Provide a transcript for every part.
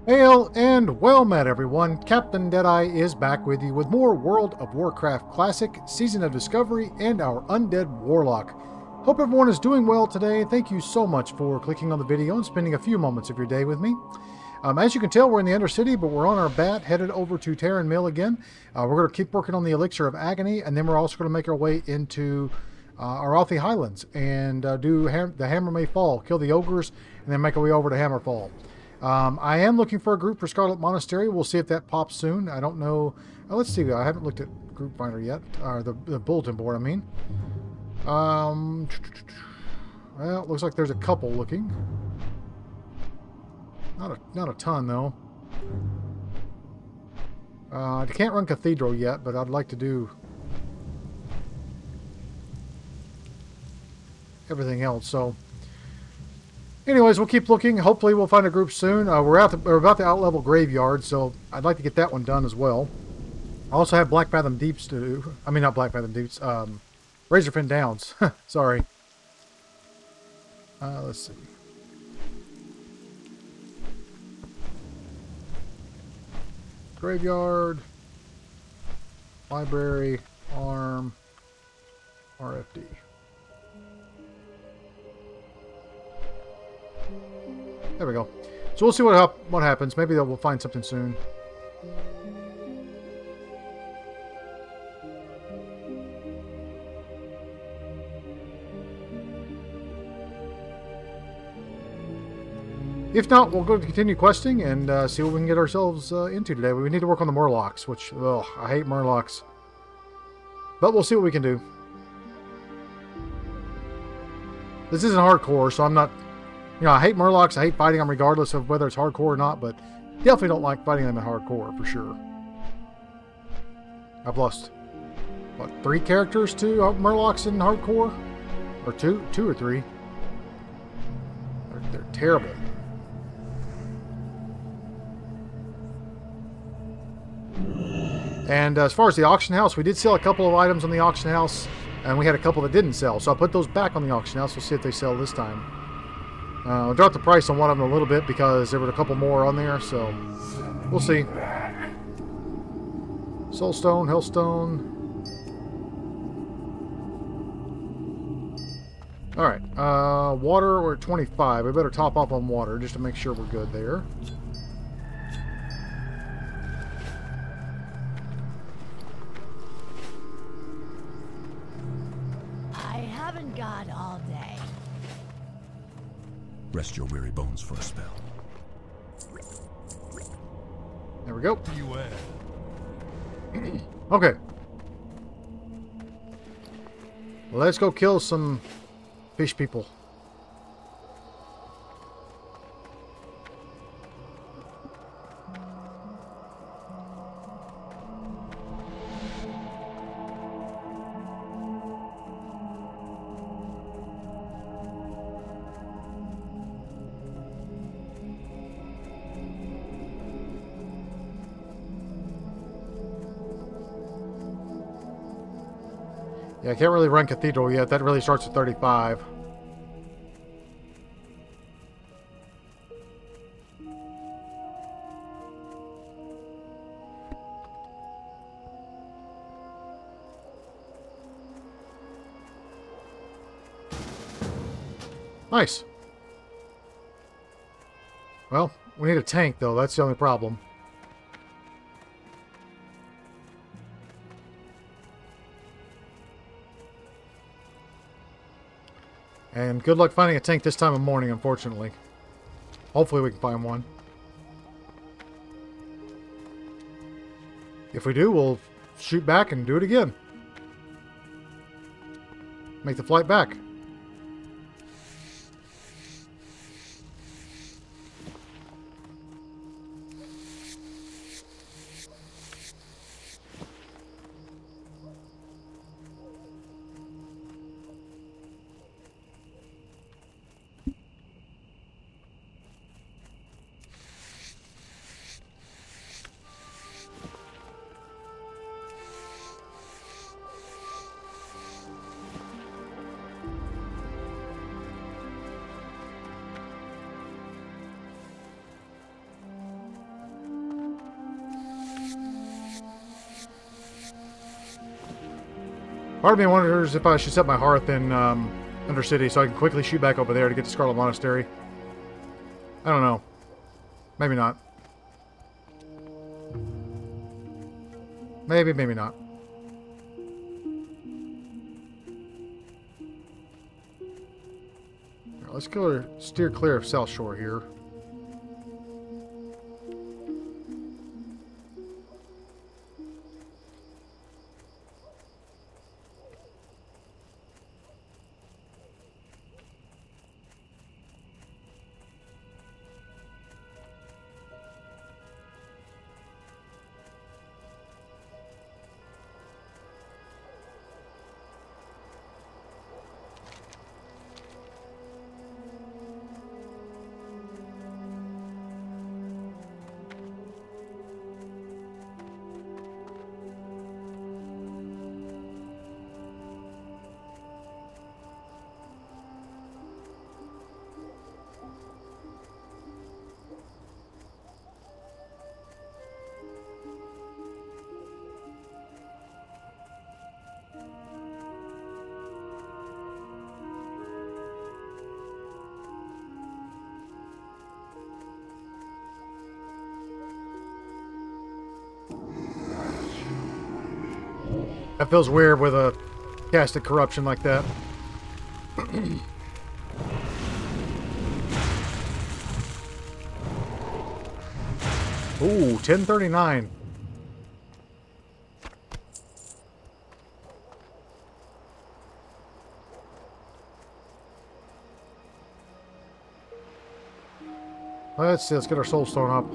Hail and well met, everyone. Captain Deadeye is back with you with more World of Warcraft Classic, Season of Discovery, and our Undead Warlock. Hope everyone is doing well today. Thank you so much for clicking on the video and spending a few moments of your day with me. As you can tell, we're in the Undercity, but we're on our bat, headed over to Terran Mill again. We're going to keep working on the Elixir of Agony, and then we're also going to make our way into Arathi Highlands and do the Hammer May Fall, kill the ogres, and then make our way over to Hammerfall. I am looking for a group for Scarlet Monastery. We'll see if that pops soon. I don't know. Let's see. I haven't looked at Group Finder yet, or the bulletin board, I mean. Well, it looks like there's a couple looking. Not a ton, though. I can't run Cathedral yet, but I'd like to do everything else, so... Anyways, we'll keep looking. Hopefully we'll find a group soon. We're about to outlevel Graveyard, so I'd like to get that one done as well. I also have Black Fathom Deeps to do. I mean, not Black Fathom Deeps. Razorfin Downs. Sorry. Let's see. Graveyard. Library. Arm. RFD. There we go. So we'll see what happens. Maybe we'll find something soon. If not, we'll go to continue questing and see what we can get ourselves into today. We need to work on the Murlocs, which, ugh, I hate Murlocs. But we'll see what we can do. This isn't hardcore, so I'm not... You know, I hate Murlocs. I hate fighting them regardless of whether it's hardcore or not, but definitely don't like fighting them in hardcore, for sure. I've lost, what, 3 characters to Murlocs in hardcore? Or 2 or 3. They're terrible. And as far as the auction house, we did sell a couple of items on the auction house, and we had a couple that didn't sell. So I put those back on the auction house. We'll see if they sell this time. I dropped the price on one of them a little bit because there were a couple more on there, so we'll see. Soulstone, Hellstone. Alright, water, we're at 25. We better top up on water just to make sure we're good there. I haven't got all day. Rest your weary bones for a spell. There we go. You Okay. Let's go kill some fish people. Yeah, I can't really run Cathedral yet. That really starts at 35. Nice. Well, we need a tank, though. That's the only problem. And good luck finding a tank this time of morning, unfortunately. Hopefully we can find one. If we do, we'll shoot back and do it again. Make the flight back. Part of me wonders if I should set my hearth in Undercity so I can quickly shoot back over there to get to Scarlet Monastery. I don't know. Maybe not. Maybe, maybe not. Right, let's go steer clear of South Shore here. That feels weird with a casted corruption like that. Ooh, 1039. Let's see, let's get our soul stone up.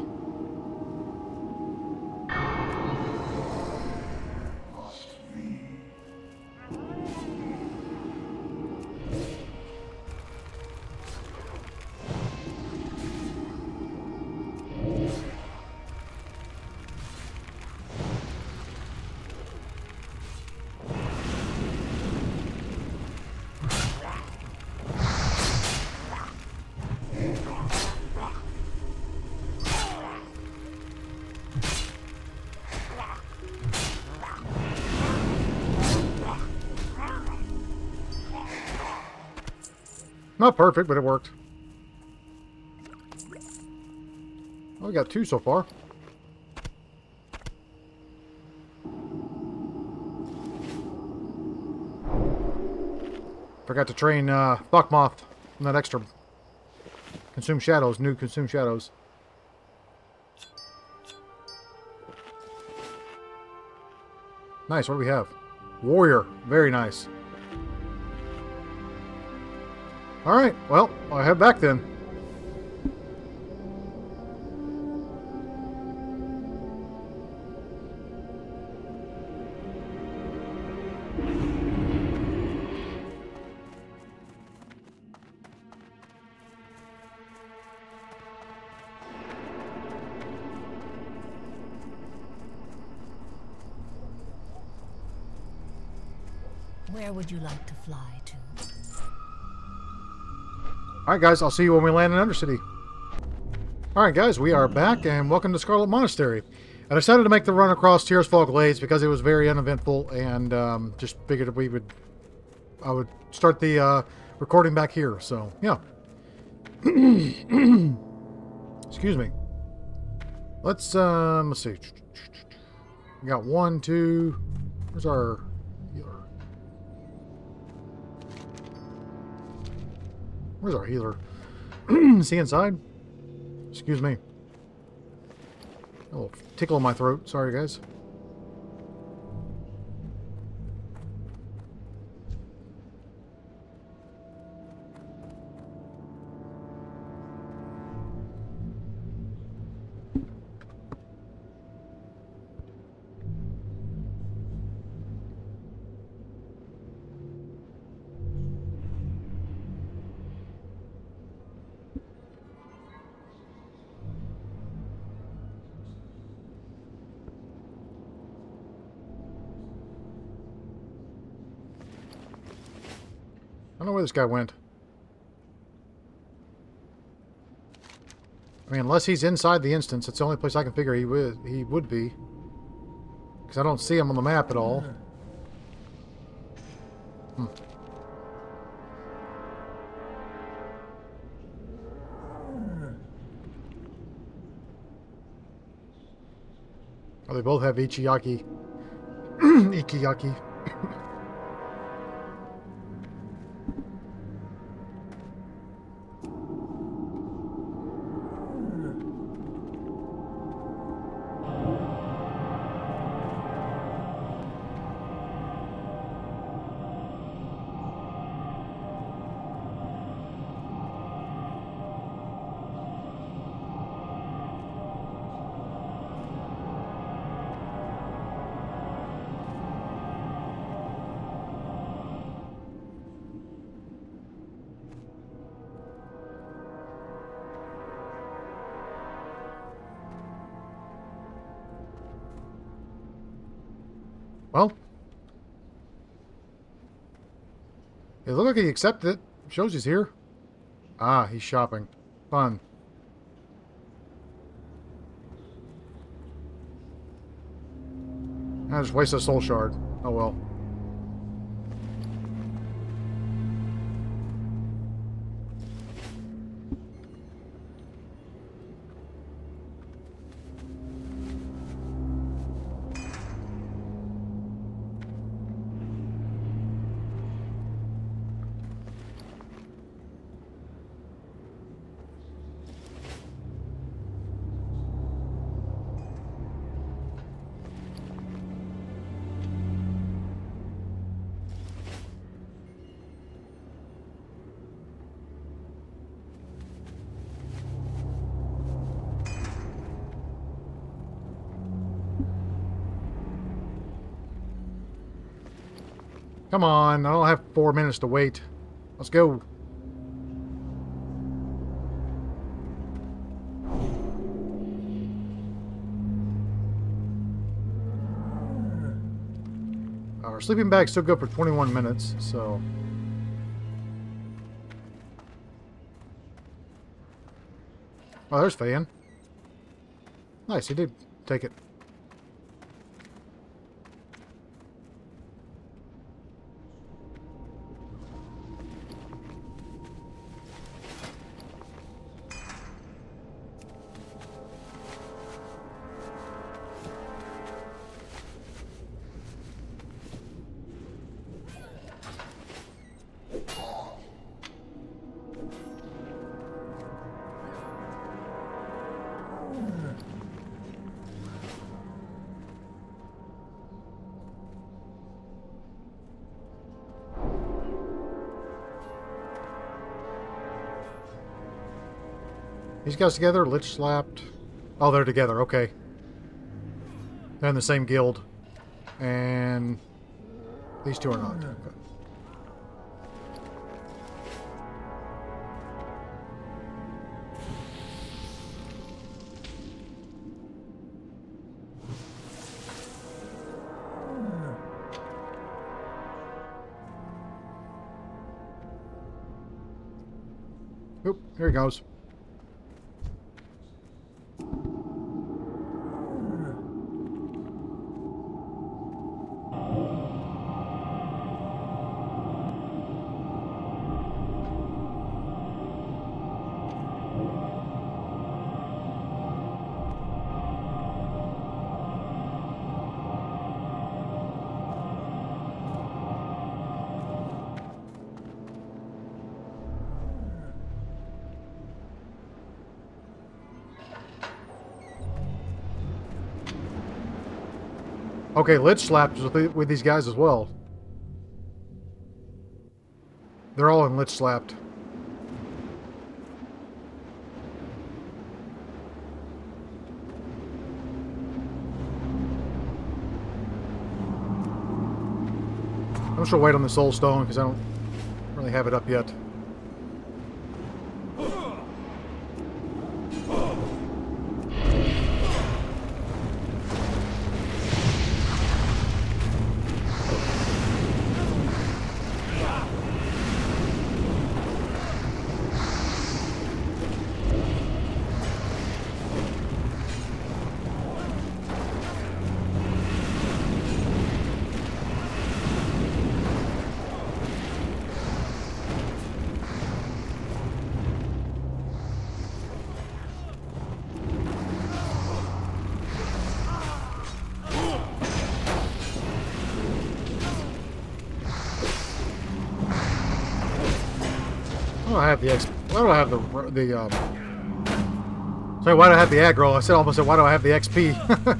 Not perfect, but it worked. Well, we got 2 so far. Forgot to train Thokmoth from that extra Consume Shadows, new Consume Shadows. Nice, what do we have? Warrior, very nice. Alright, well, I'll head back then. Where would you like to fly to? Alright guys, I'll see you when we land in Undercity. Alright guys, we are back and welcome to Scarlet Monastery. I decided to make the run across Tears Fall Glades because it was very uneventful and just figured I would start the recording back here, so yeah. Excuse me. Let's see. We got 1, 2, where's our healer? Where's our healer? Is he inside? Excuse me. A little tickle in my throat. Sorry, guys. I don't know where this guy went. I mean, unless he's inside the instance, it's the only place I can figure he would be. Because I don't see him on the map at all. Oh, they both have Ichiyaki. Ikiyaki. Well, it looked like he accepted it. Shows he's here. Ah, he's shopping. Fun. I just wasted a soul shard. Oh well. Come on, I don't have 4 minutes to wait. Let's go. Our sleeping bag's still good for 21 minutes, so... Oh, there's Fan. Nice, he did take it. These guys together, Lich slapped. Oh, they're together, okay. They're in the same guild. And these two are not. Okay. Oop, here he goes. Okay, Lich slapped with these guys as well. They're all in Lich slapped. I'm sure wait on the Soul Stone because I don't really have it up yet. I have the why do I have sorry, why do I have the aggro? I said almost said, why do I have the XP?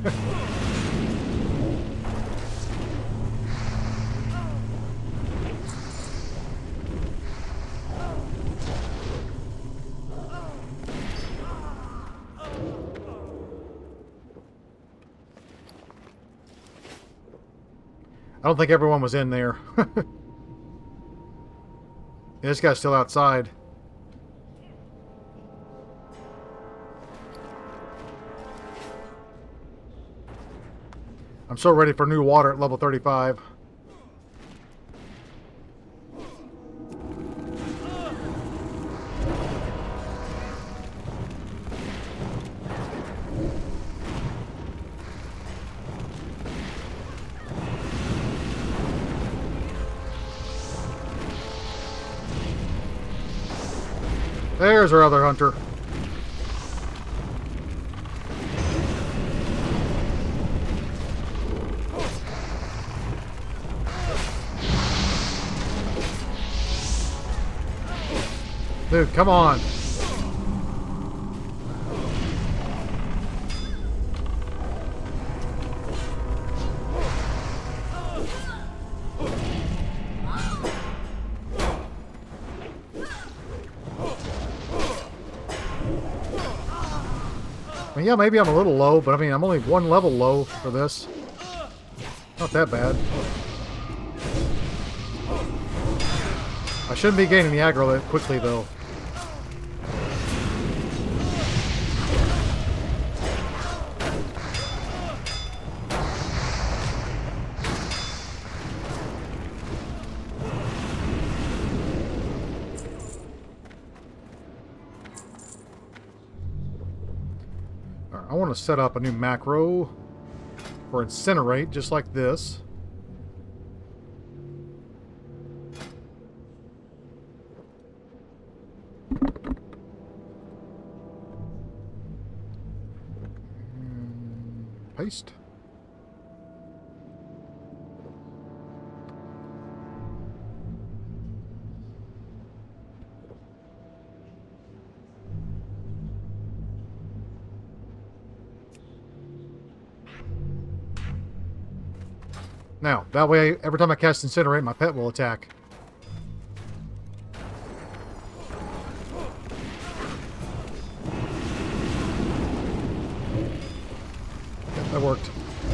I don't think everyone was in there. Yeah, this guy's still outside. I'm so ready for new water at level 35. There's our other hunter. Dude, come on. I mean, yeah, maybe I'm a little low, but I mean, I'm only one level low for this. Not that bad. I shouldn't be gaining the aggro that quickly, though. I want to set up a new macro for incinerate, just like this. Paste. Now, that way, every time I cast Incinerate, my pet will attack. Yeah, that worked.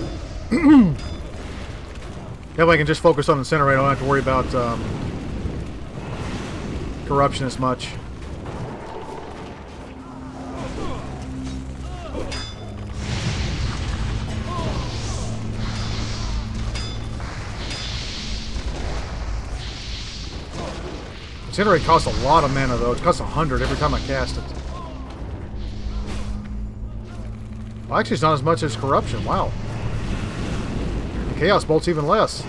That way I can just focus on Incinerate. I don't have to worry about corruption as much. Incinerate costs a lot of mana, though. It costs 100 every time I cast it. Well, actually, it's not as much as Corruption. Wow. The Chaos Bolt's even less.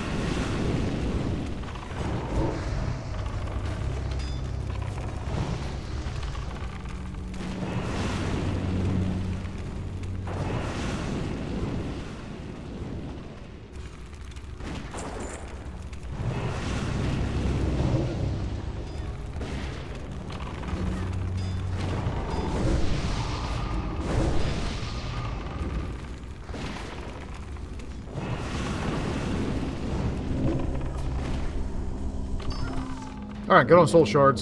Alright, good on soul shards.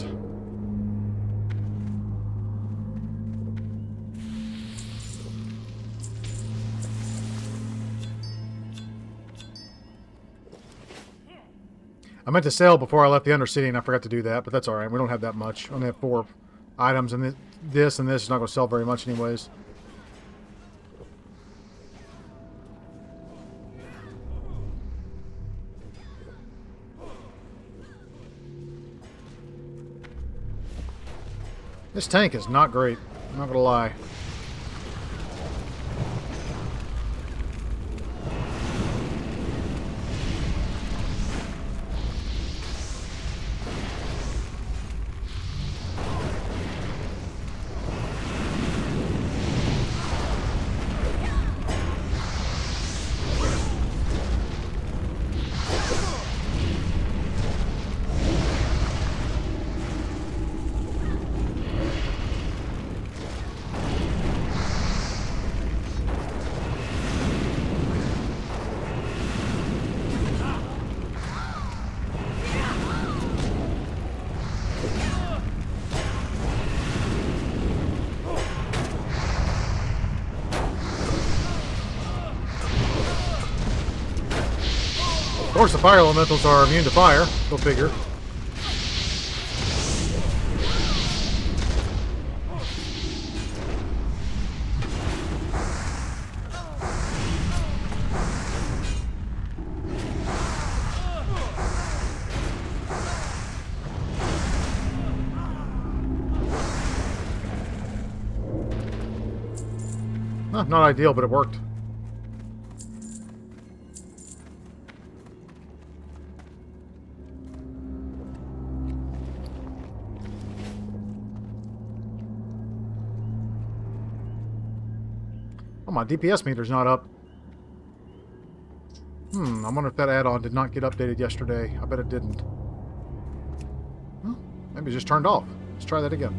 I meant to sell before I left the Undercity and I forgot to do that, but that's alright. We don't have that much. I only have 4 items, and this is not going to sell very much anyways. This tank is not great, I'm not gonna lie. course, the fire elementals are immune to fire. Go figure. Not ideal, but it worked. Oh, my DPS meter's not up. I wonder if that add-on did not get updated yesterday. I bet it didn't. Well, maybe it just turned off. Let's try that again.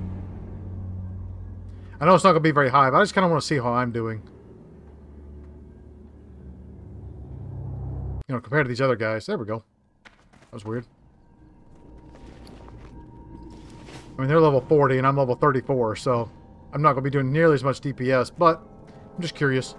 I know it's not going to be very high, but I just kind of want to see how I'm doing. You know, compared to these other guys. There we go. That was weird. I mean, they're level 40 and I'm level 34, so I'm not going to be doing nearly as much DPS, but I'm just curious.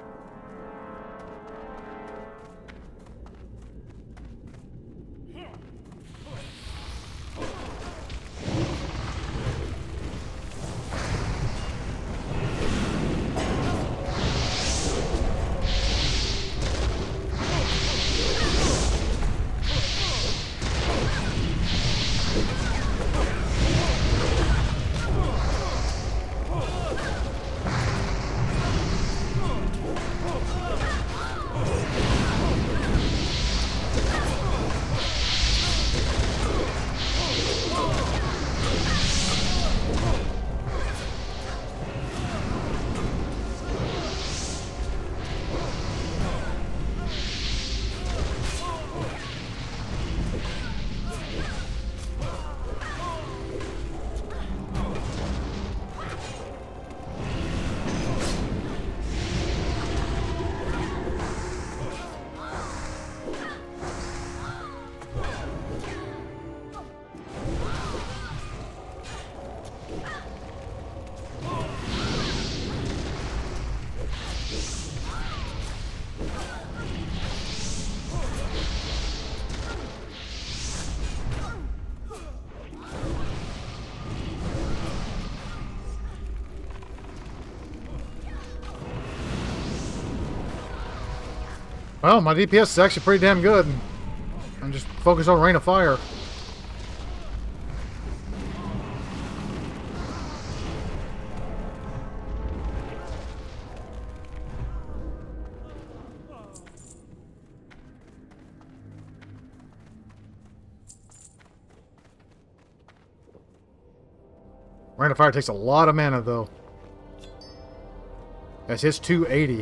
Well, my DPS is actually pretty damn good. I'm just focused on Rain of Fire. Rain of Fire takes a lot of mana, though. That's his 280.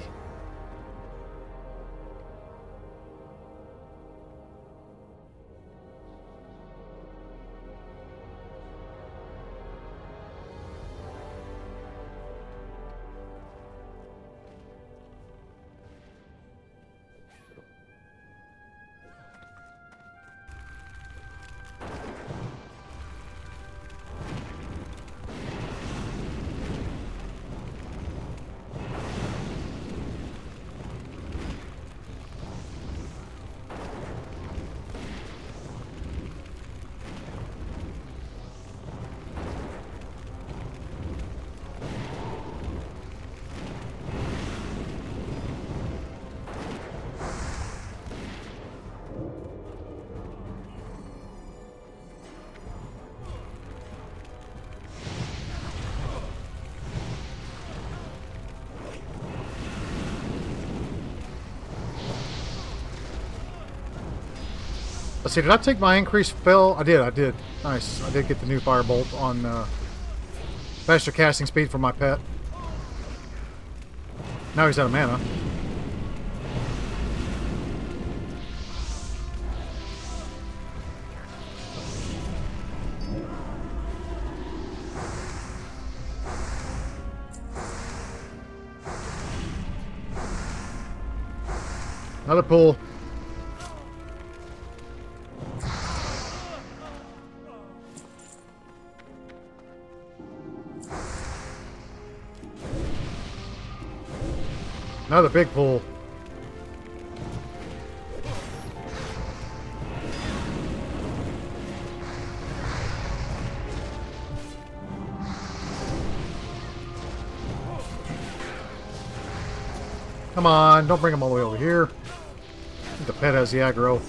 Let's see, did I take my increased spell? I did. Nice. I did get the new Firebolt on faster casting speed for my pet. Now he's out of mana. Another pull. Another big pull. Come on, don't bring him all the way over here. The pet has the aggro.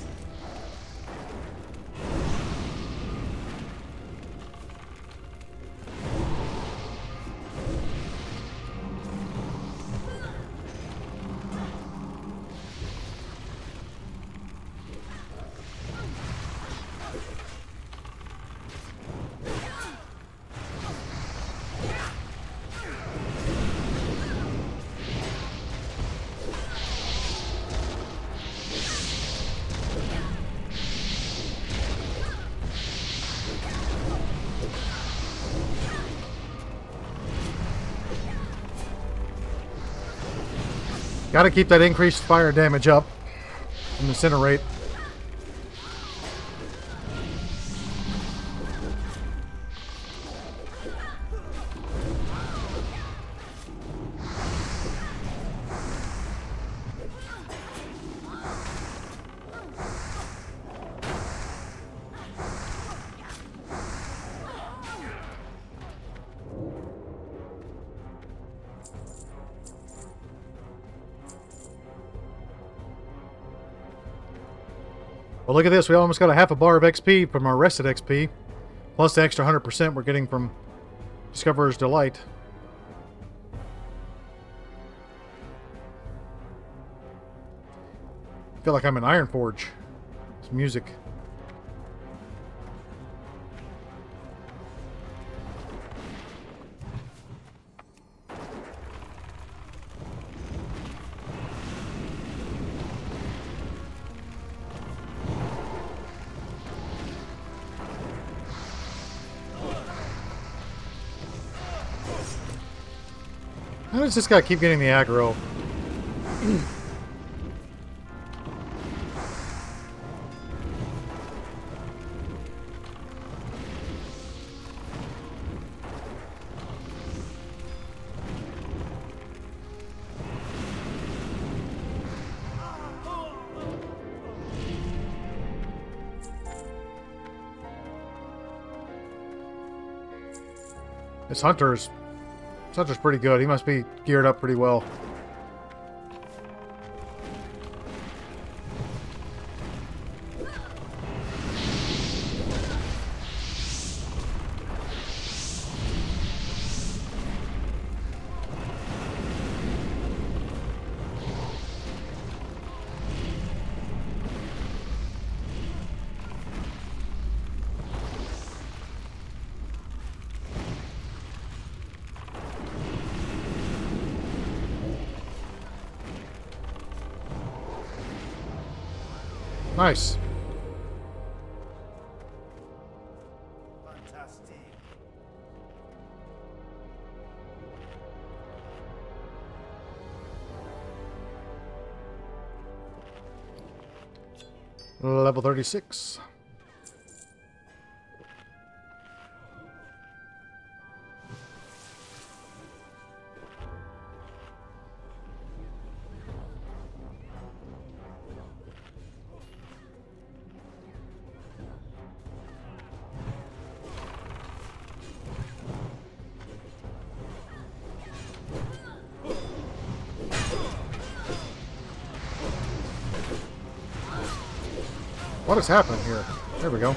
Gotta keep that increased fire damage up. Incinerate. Well, look at this. We almost got a half a bar of XP from our rested XP. Plus the extra 100% we're getting from Discoverer's Delight. I feel like I'm in Ironforge. It's music. How does this guy keep getting the aggro? This Hunter's pretty good. He must be geared up pretty well. Nice. Fantastic. Level 36. What is happening here? There we go.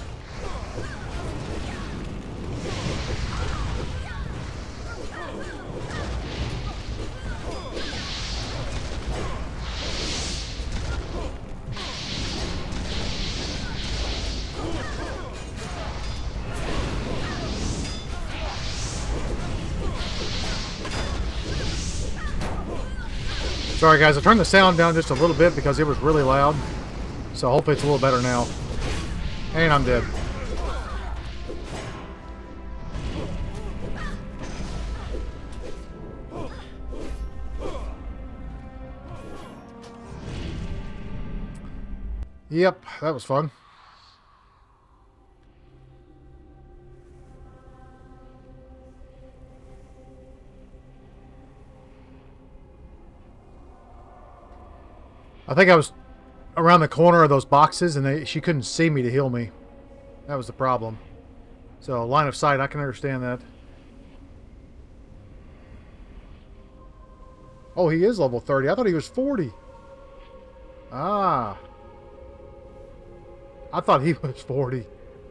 Sorry guys, I turned the sound down just a little bit because it was really loud. So hopefully it's a little better now. And I'm dead. Yep, that was fun. I think I was around the corner of those boxes and she couldn't see me to heal me. That was the problem. So line of sight, I can understand that. Oh, he is level 30. I thought he was 40. Ah. I thought he was 40.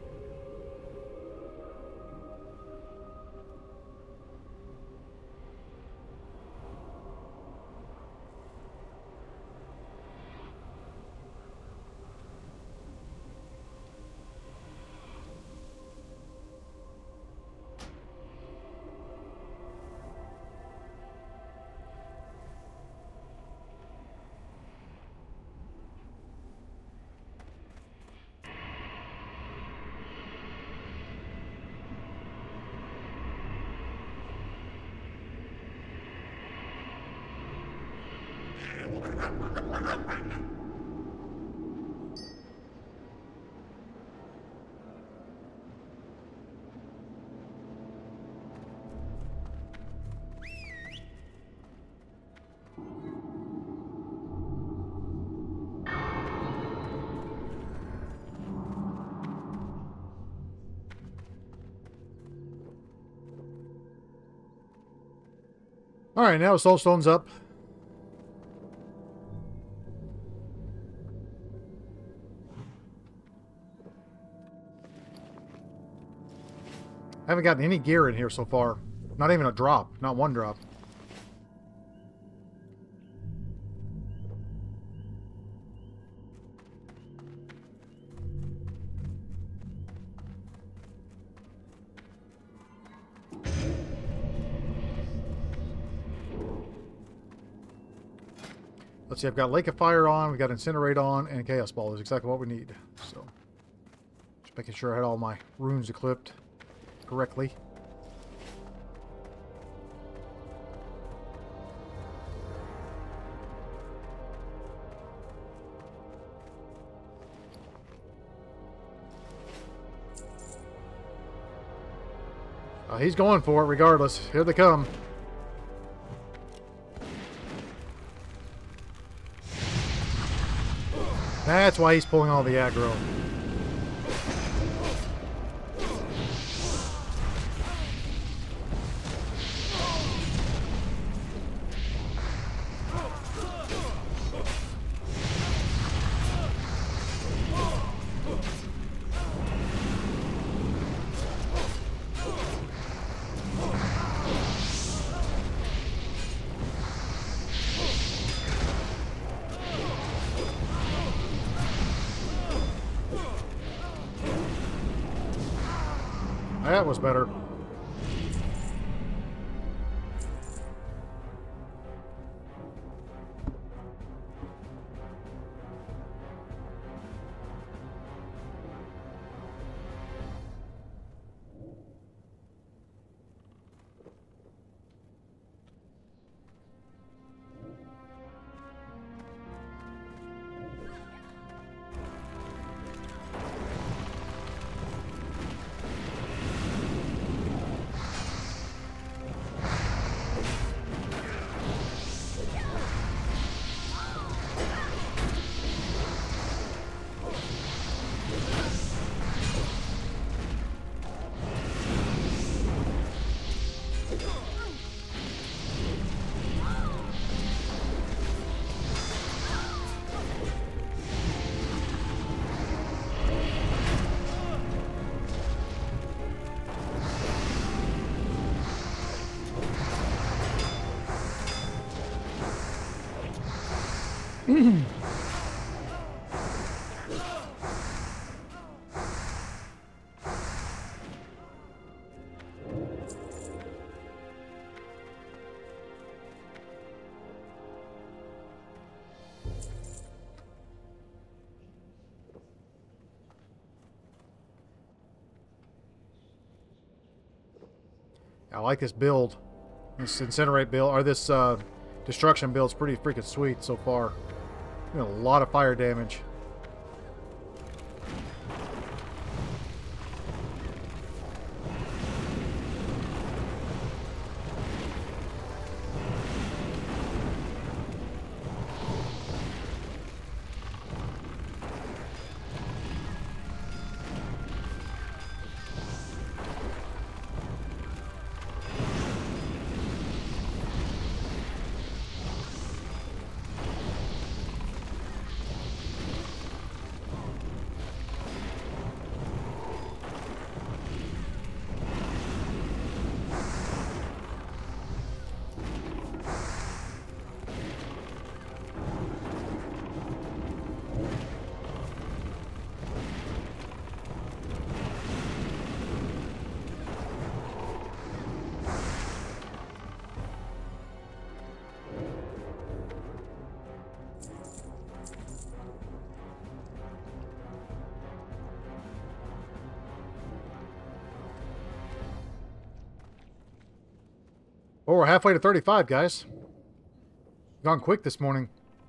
Alright, now Soulstone's up. I haven't gotten any gear in here so far. Not even a drop. Not one drop. Let's see, I've got Lake of Fire on, we got Incinerate on, and Chaos Ball is exactly what we need. So, just making sure I had all my runes equipped correctly. He's going for it regardless. Here they come. That's why he's pulling all the aggro. That was better. I like this build. This Incinerate build, or this Destruction build is pretty freaking sweet so far. Doing a lot of fire damage. Oh, we're halfway to 35, guys. Gone quick this morning.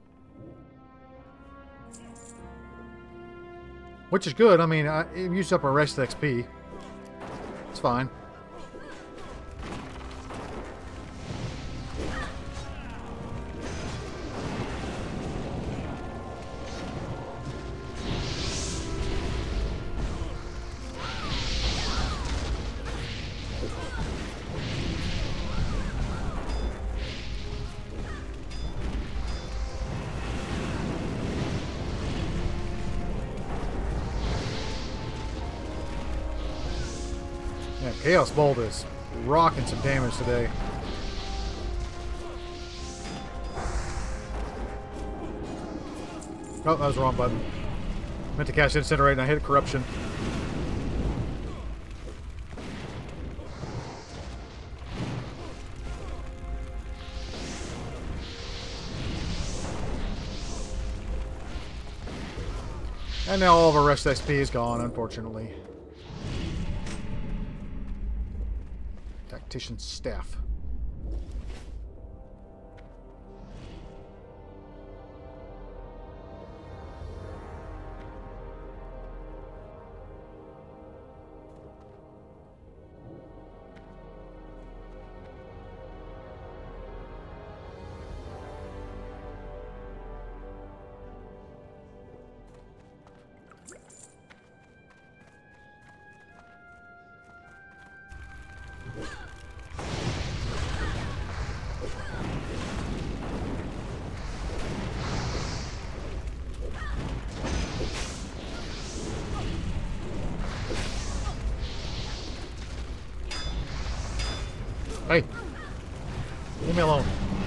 Which is good. I mean, it used up our rest XP. It's fine. Yeah, Chaos Bolt is rocking some damage today. Oh, that was the wrong button. Meant to cast Incinerate and I hit Corruption. And now all of our rest XP is gone, unfortunately. Tactician's Staff. Hey, leave me alone.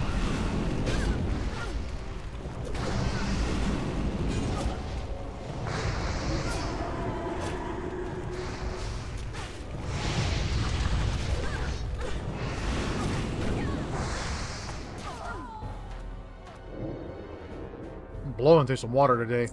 I'm blowing through some water today.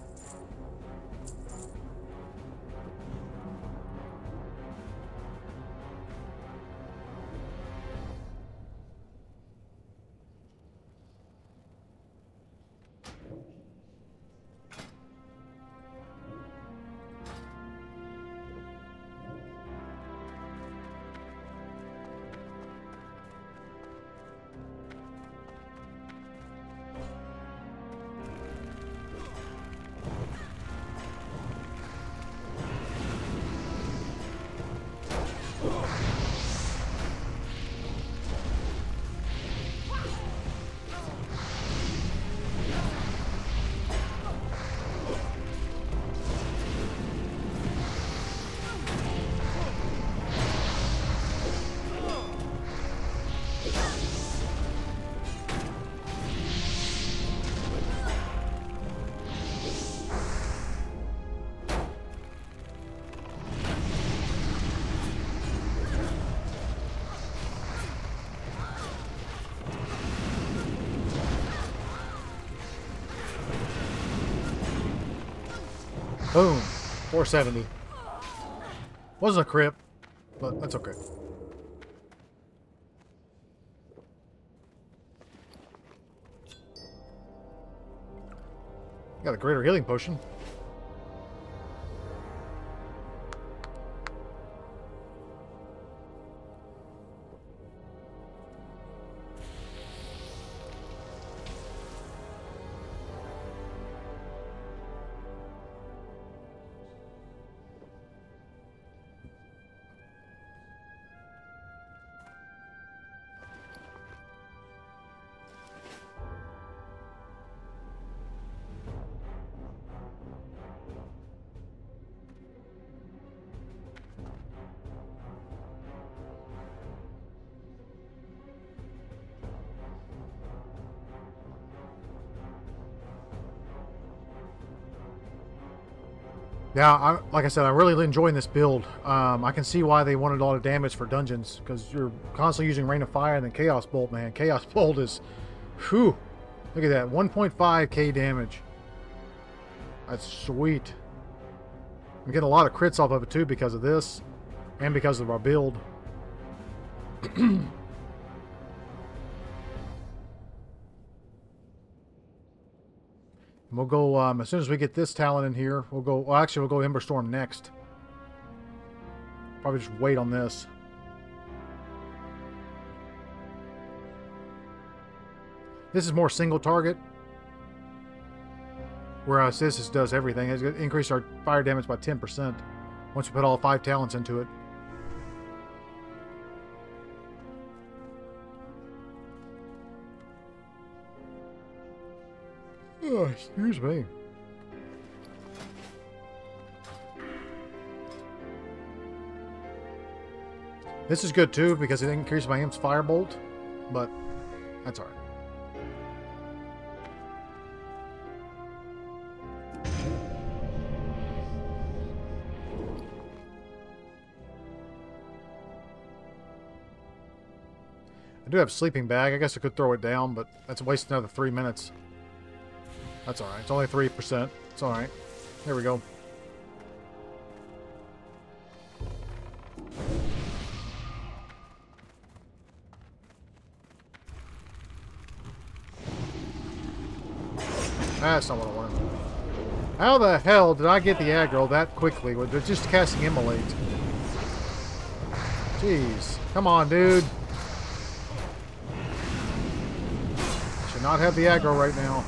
Boom. 470. Wasn't a crit, but that's okay. Got a greater healing potion. Yeah, like I said, I'm really enjoying this build. I can see why they wanted a lot of damage for dungeons, because you're constantly using Rain of Fire and then Chaos Bolt, man. Chaos Bolt is, whew, look at that, 1.5k damage. That's sweet. I'm getting a lot of crits off of it too because of this, and because of our build. We'll go, as soon as we get this talent in here, we'll go, well, actually, we'll go Ember Storm next. Probably just wait on this. This is more single target, whereas this does everything. It's going to increase our fire damage by 10% once we put all 5 talents into it. Oh, excuse me. This is good too because it increases my Imp's Firebolt, but that's alright. I do have Sleeping Bag. I guess I could throw it down, but that's wasting another 3 minutes. That's alright. It's only 3%. It's alright. Here we go. That's not what I wanted. How the hell did I get the aggro that quickly with just casting Immolate? Jeez. Come on, dude. Should not have the aggro right now.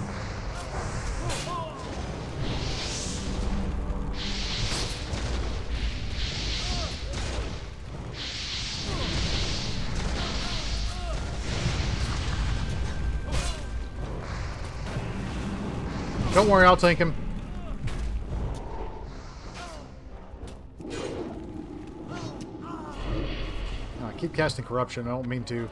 Don't worry, I'll tank him. I keep casting Corruption. I don't mean to.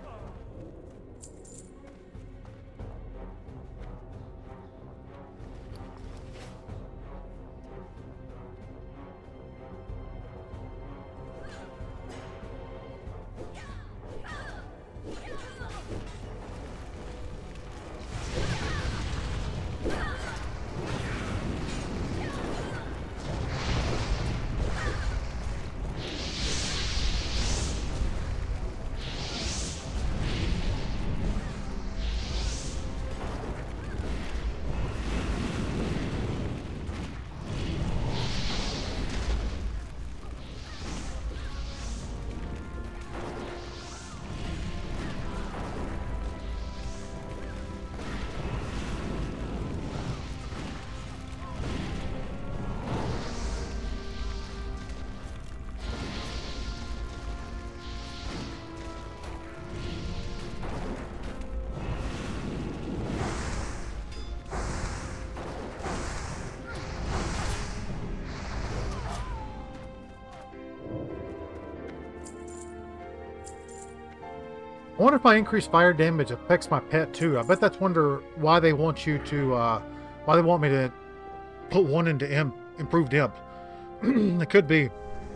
I wonder if my increased fire damage affects my pet too. I bet that's why they want you to, why they want me to put one into improved imp. It could be.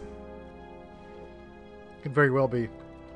Could very well be.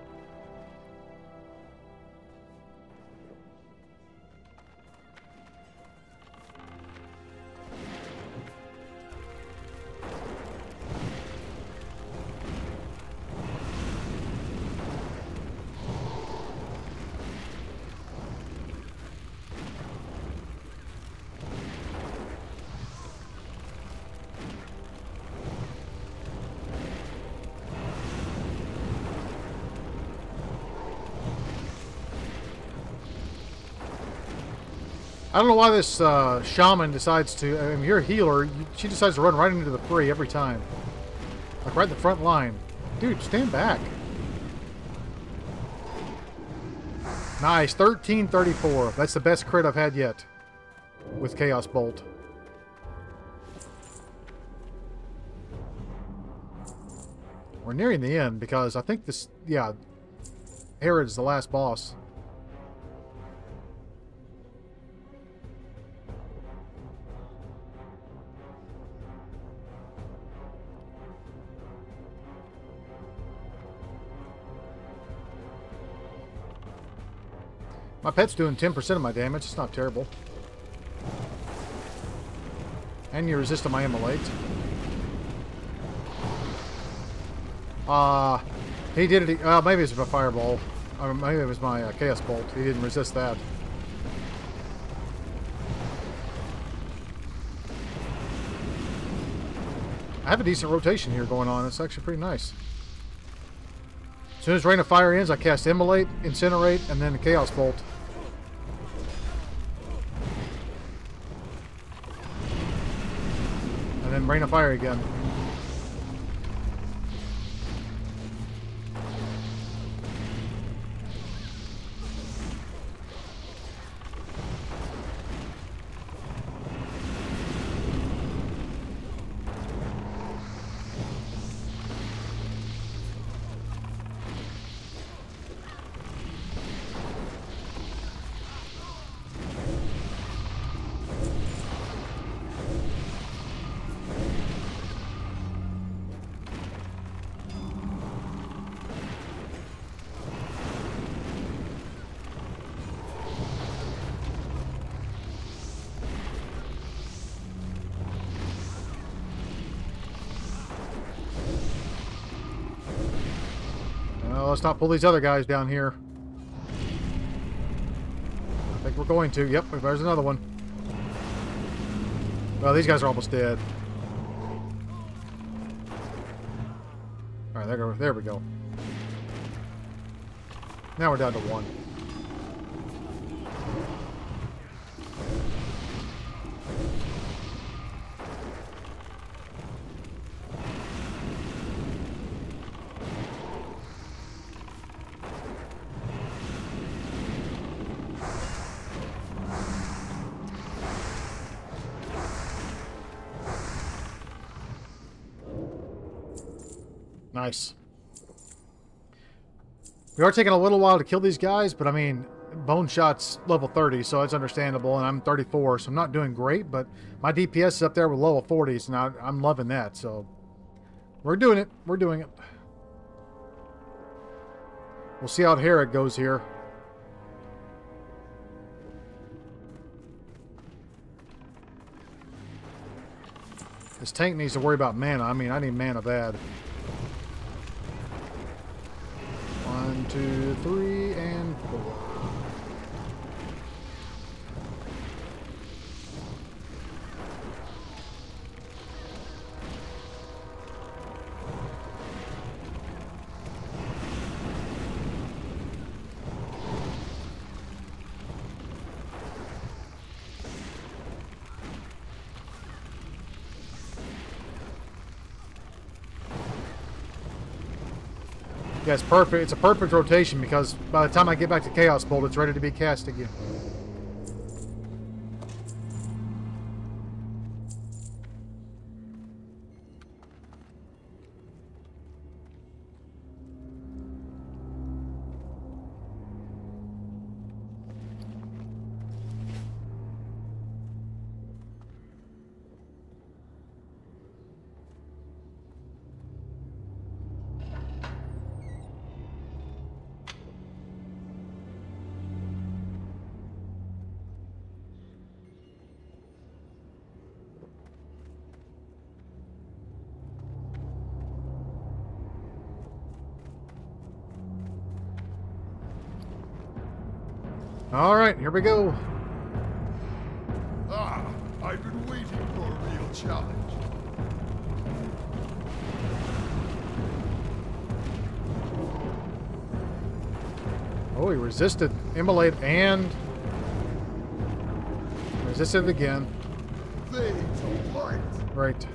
I don't know why this shaman decides to, I mean, you're a healer, she decides to run right into the fray every time. Like right in the front line. Dude, stand back. Nice, 1334. That's the best crit I've had yet with Chaos Bolt. We're nearing the end because I think this, yeah, Herod's the last boss. My pet's doing 10% of my damage. It's not terrible. And you resist my Immolate. He did it. Maybe it was my Fireball. Or maybe it was my Chaos Bolt. He didn't resist that. I have a decent rotation here going on. It's actually pretty nice. As soon as Rain of Fire ends, I cast Immolate, Incinerate, and then the Chaos Bolt. And then Rain of Fire again. Let's not pull these other guys down here. I think we're going to. Yep, there's another one. Well, these guys are almost dead. Alright, there we go. Now we're down to one. Nice. We are taking a little while to kill these guys, but I mean, Bone Shot's level 30, so it's understandable, and I'm 34, so I'm not doing great, but my DPS is up there with low 40s, and I'm loving that, so we're doing it. We're doing it. We'll see how Herod goes here. This tank needs to worry about mana. I mean, I need mana bad. 1, 2, 3, and 4. Yeah, it's perfect. It's a perfect rotation because by the time I get back to Chaos Bolt, it's ready to be cast again. All right, here we go. Ah, I've been waiting for a real challenge. Oh, he resisted Immolate and resisted it again. They don't light. Right.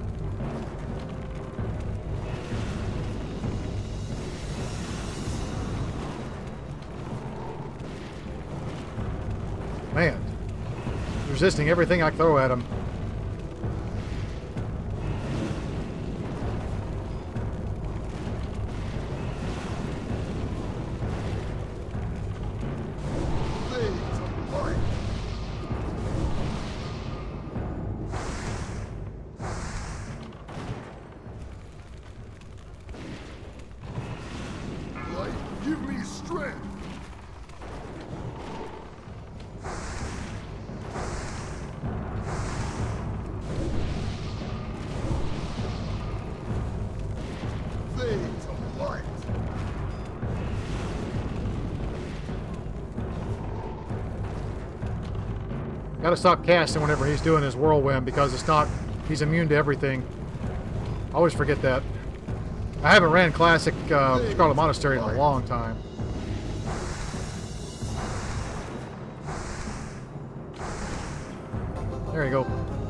Man, he's resisting everything I throw at him. Give me strength. Fades of light. Gotta stop casting whenever he's doing his whirlwind because it's not, he's immune to everything. always forget that. I haven't ran Classic Scarlet Monastery in a long time. There you go.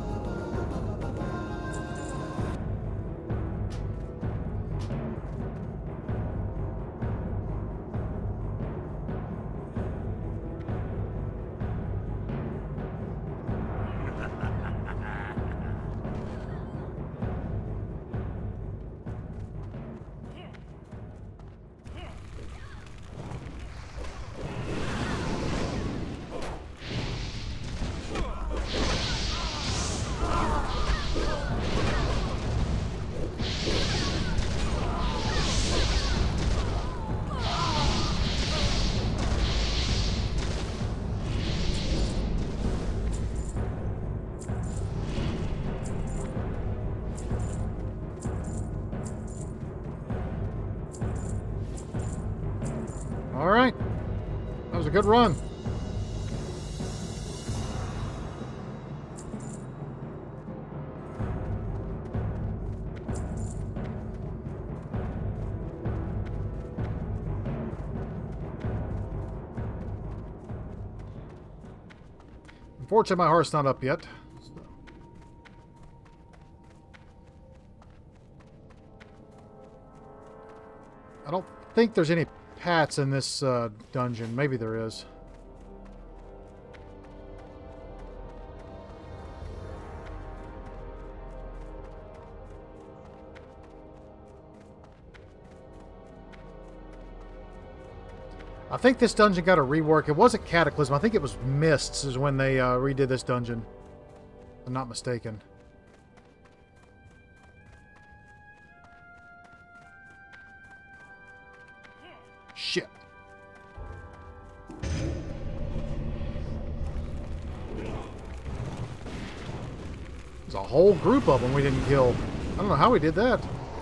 All right, that was a good run. Unfortunately, my heart's not up yet. I don't think there's any hats in this dungeon. Maybe there is. I think this dungeon got a rework. It wasn't Cataclysm. I think it was Mists is when they redid this dungeon. If I'm not mistaken. Shit. There's a whole group of them we didn't kill. I don't know how we did that.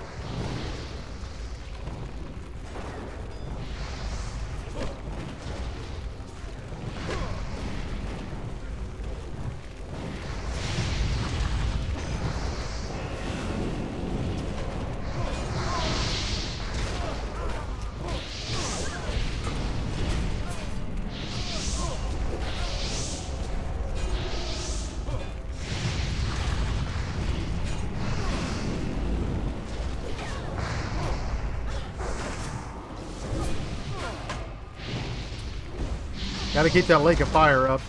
Gotta keep that lake of fire up.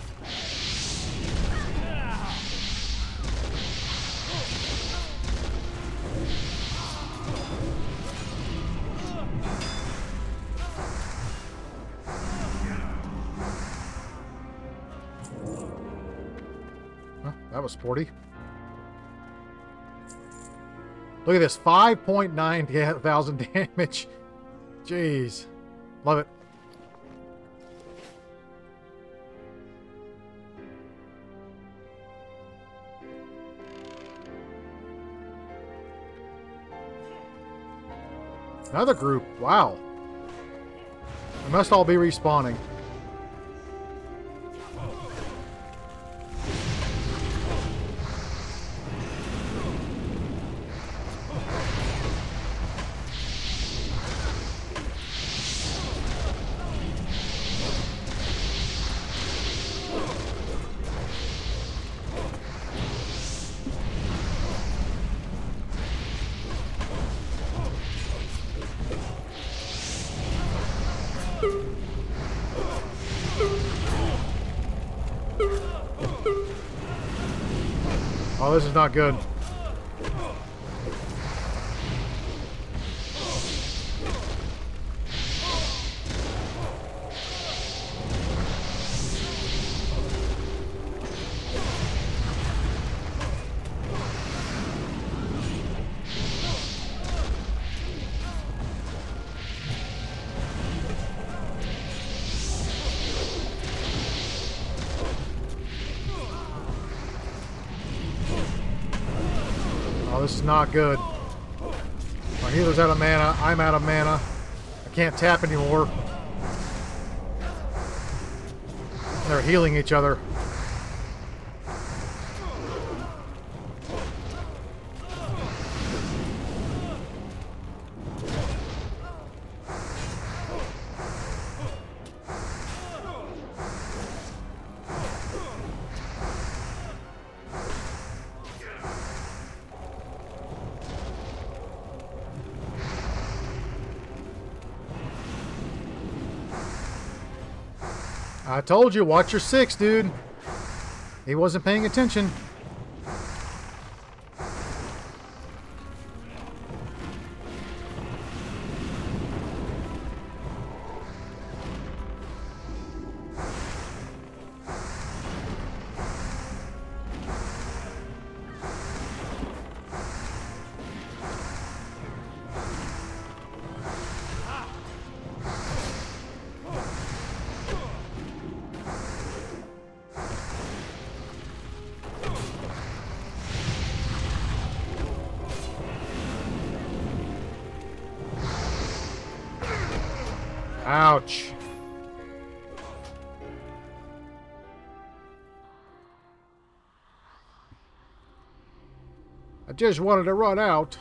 Huh, that was sporty. Look at this, 5.9 thousand damage. Jeez. Love it. Another group. Wow. They must all be respawning. Oh, this is not good. Oh, this is not good. My healer's out of mana. I'm out of mana. I can't tap anymore. They're healing each other. I told you, watch your six, dude. He wasn't paying attention. Ouch. I just wanted to run out.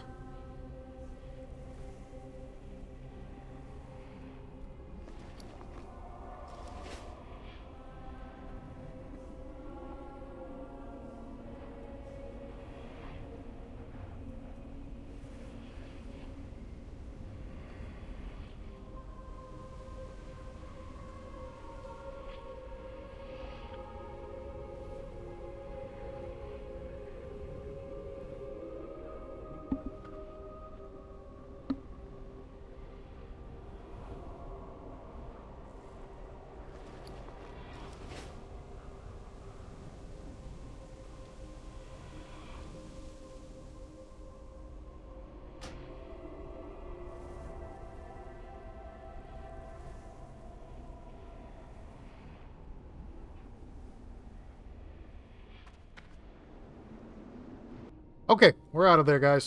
Okay, we're out of there, guys.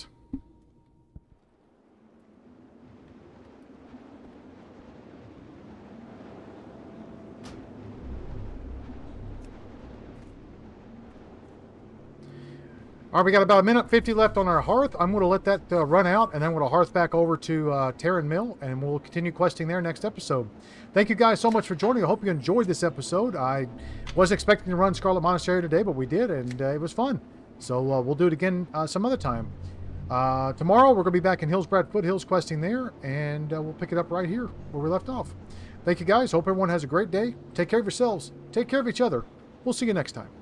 All right, we got about 1:50 left on our hearth. I'm going to let that run out, and then we're going to hearth back over to Terran Mill, and we'll continue questing there next episode. Thank you guys so much for joining. I hope you enjoyed this episode. I wasn't expecting to run Scarlet Monastery today, but we did, and it was fun. So we'll do it again some other time. Tomorrow, we're going to be back in Hillsbrad Foothills questing there, and we'll pick it up right here where we left off. Thank you guys. Hope everyone has a great day. Take care of yourselves. Take care of each other. We'll see you next time.